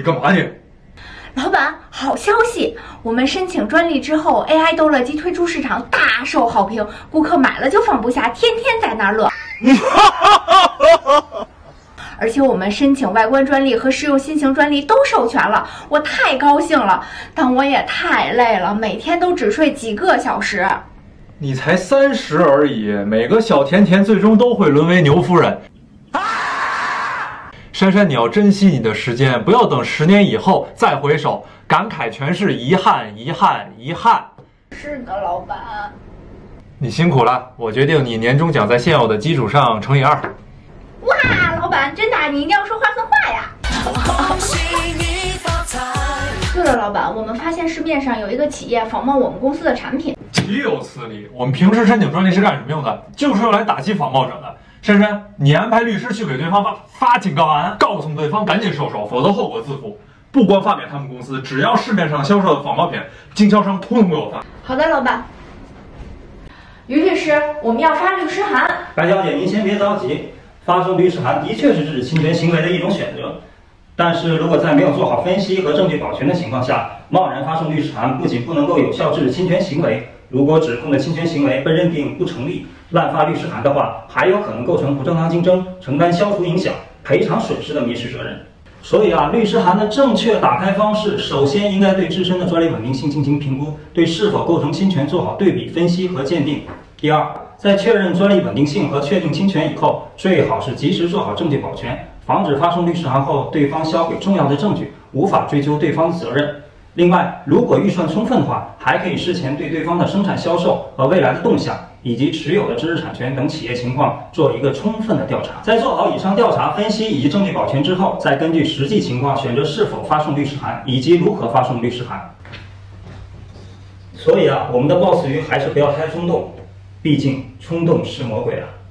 你干嘛你？ 老板，好消息！我们申请专利之后 ，AI 逗乐鸡推出市场，大受好评，顾客买了就放不下，天天在那儿乐。而且我们申请外观专利和实用新型专利都授权了，我太高兴了，但我也太累了，每天都只睡几个小时。 你才30而已，每个小甜甜最终都会沦为牛夫人。珊珊，你要珍惜你的时间，不要等10年以后再回首，感慨全是遗憾，遗憾，遗憾。 是的，老板。 你辛苦了，我决定你年终奖在现有的基础上乘以2。 哇，老板，真的，你一定要说话算话呀！对了，老板，我们发现市面上有一个企业仿冒我们公司的产品， 岂有此理！我们平时申请专利是干什么用的？就是用来打击仿冒者的。珊珊，你安排律师去给对方发警告函，告诉对方赶紧收手，否则后果自负。不光发给他们公司，只要市面上销售的仿冒品，经销商通通给我发。 好的，老板。于律师，我们要发律师函。 白小姐，您先别着急，发送律师函的确是制止侵权行为的一种选择。但是如果在没有做好分析和证据保全的情况下，贸然发送律师函，不仅不能够有效制止侵权行为，如果指控的侵权行为被认定不成立，滥发律师函的话，还有可能构成不正当竞争，承担消除影响、赔偿损失的民事责任。所以律师函的正确打开方式，首先应该对自身的专利稳定性进行评估，对是否构成侵权做好对比分析和鉴定。第二，在确认专利稳定性和确定侵权以后，最好是及时做好证据保全，防止发送律师函后对方销毁重要的证据，无法追究对方的责任。另外，如果预算充分的话，还可以事前对对方的生产销售和未来的动向，以及持有的知识产权等企业情况做一个充分的调查。在做好以上调查分析以及证据保全之后，再根据实际情况选择是否发送律师函，以及如何发送律师函。所以我们的 boss 鱼还是不要太冲动，毕竟冲动是魔鬼啊。